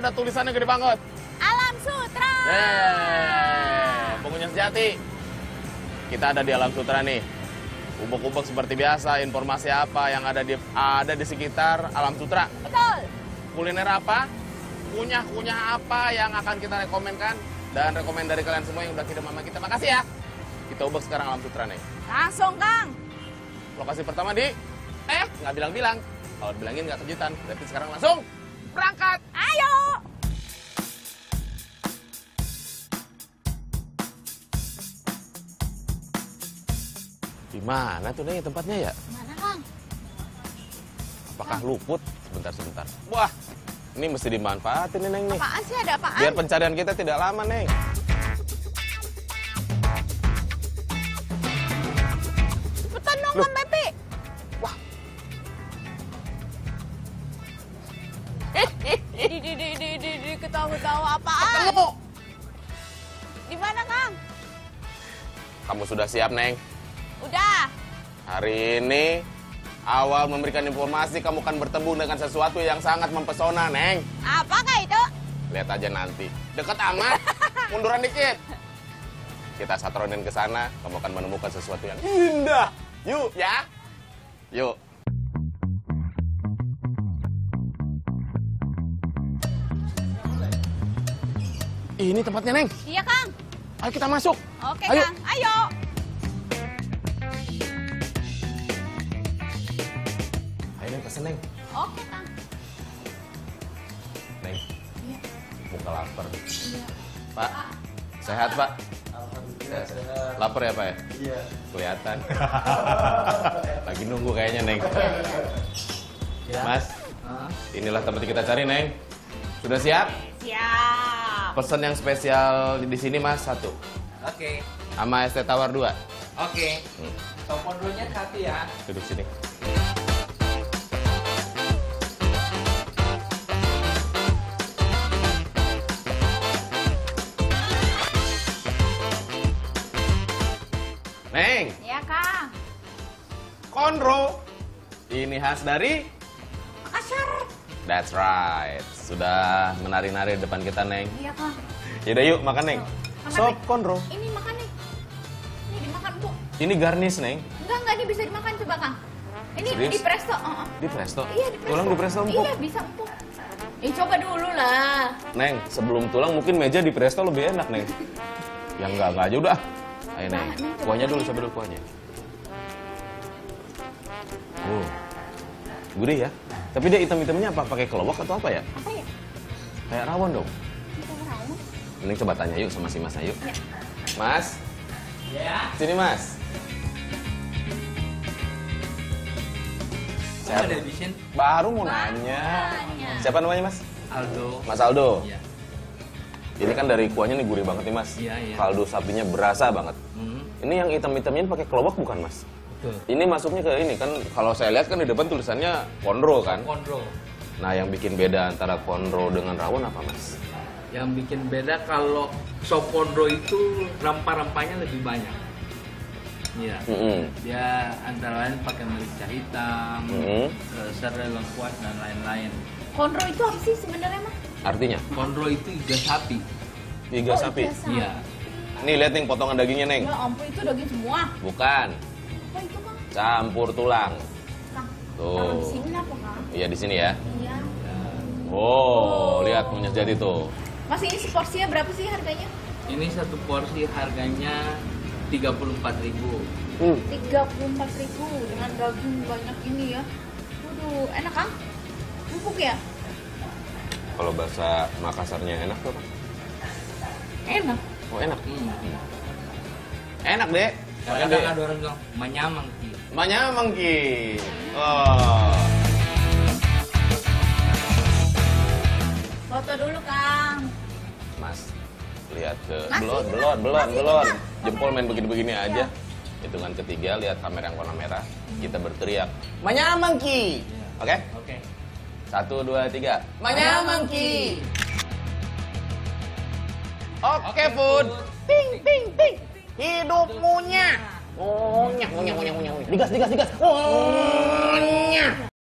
ada tulisannya gede banget. Alam Sutra. Pengunjung sejati. Kita ada di Alam Sutra nih. Ubek-ubek seperti biasa, informasi apa yang ada di sekitar Alam Sutra. Betul. Kuliner apa? Kunyah-kunyah apa yang akan kita rekomenkan? Dan rekomen dari kalian semua yang udah kirim sama kita. Makasih ya. Kita ubek sekarang Alam Sutra nih. Langsung, Kang. Lokasi pertama di... nggak bilang-bilang. Kalau dibilangin nggak kejutan. Berarti sekarang langsung berangkat. Ayo. Di mana tuh Neng tempatnya ya? Mana, Kang? Apakah luput? Sebentar. Wah, ini mesti dimanfaatin nih Neng nih. Apaan sih? Ada apaan? Biar pencarian kita tidak lama Neng. Cepetan dong, Kang Pepi. Wah. Di ketawa-ketawa apaan? Ketemu. Di mana, Kang? Kamu sudah siap Neng? Udah. Hari ini awal memberikan informasi kamu akan bertemu dengan sesuatu yang sangat mempesona Neng. Apakah itu? Lihat aja nanti. Deket amat. Munduran dikit. Kita satronin ke sana, kamu akan menemukan sesuatu yang indah. Yuk ya. Yuk. Ini tempatnya Neng. Iya, Kang. Ayo kita masuk. Oke, Ayo. Kang. Ayo. Ayo Neng, pesen Neng. Oke, Kang. Neng, Iya. muka lapar. Iya. Pak, sehat Pak? Alhamdulillah sehat. Lapar ya Pak ya? Iya. Kelihatan. Lagi nunggu kayaknya Neng. Ya. Mas, inilah tempat kita cari Neng. Sudah siap? Siap. Pesan yang spesial di sini Mas, satu. Oke. Sama es teh tawar 2. Oke. Topodonya satu ya. Duduk sini. Neng, Iya, Kang. konro. Ini khas dari... Makassar. That's right. Sudah menari-nari di depan kita, Neng. Iya, Kang. Yaudah yuk, makan, Neng. Makan, Sop Neng. konro. Ini makan nih. Ini dimakan, Bu. Ini garnish, Neng. Enggak, ini bisa dimakan coba, Kang. Ini Serius? di presto. Di presto? Iya, di presto. Tulang di presto empuk? Iya, bisa empuk. Coba dulu lah. Neng, sebelum tulang mungkin meja di presto lebih enak, Neng. Yang enggak aja udah. Ayo, Neng. Neng, coba Kuahnya dulu, dulu. coba dulu kuahnya. Gurih ya. Tapi dia hitam-hitamnya apa? Pakai kelowak atau apa ya? Apa ya? Kayak rawon dong. Kita rawon. Mending coba tanya yuk sama si Mas yuk. Ya. Mas, Ya. sini Mas. Saya ada di sini. Baru mau nanya. Nanya. Siapa namanya Mas? Aldo. Mas Aldo. Iya. Ini kan dari kuahnya nih gurih banget nih Mas. Iya, iya. Kaldu sapinya berasa banget. Hmm. Ini yang hitam-hitamnya pakai kelowak bukan Mas? Betul. Ini masuknya ke ini kan kalau saya lihat kan di depan tulisannya konro kan. Konro. Nah yang bikin beda antara konro dengan rawon apa Mas? Yang bikin beda kalau sop konro itu rempah-rempahnya lebih banyak. Iya. Dia antara lain pakai merica hitam, serai lengkuas dan lain-lain. Konro itu apa sih sebenarnya, Mas? Artinya? Konro itu iga sapi. Iga Oh, sapi. iga sapi. Iya. Nih lihat nih potongan dagingnya Neng. Ya ampun, itu daging semua. Bukan. Apa itu, Kang? Campur tulang. Kang. Tuh. Taruh di sini apa, Kang? Iya di sini ya. Iya. Oh, lihat punya jadi tuh. Mas, ini seporsinya berapa sih harganya? Ini satu porsi harganya 34.000. 34.000 dengan daging banyak ini ya. Waduh, enak, Kang? Empuk ya? Kalau bahasa Makassarnya enak tuh apa? Enak. Oh enak. Hmm. Enak deh. Kadang-kadang ada orang bilang manyamang ki. Manyamang ki. Oh. Foto dulu, Kang. Mas, lihat ke Masih, belon. Jempol main begini-begini aja. Hitungan ketiga, lihat kamera yang warna merah. Kita berteriak, Manyamang ki. Oke? Oke. 1, 2, 3. Manyamang ki. Oke, Food. Ping, ping, ping. Hidup munyah. Munyah. Digas. Munyah.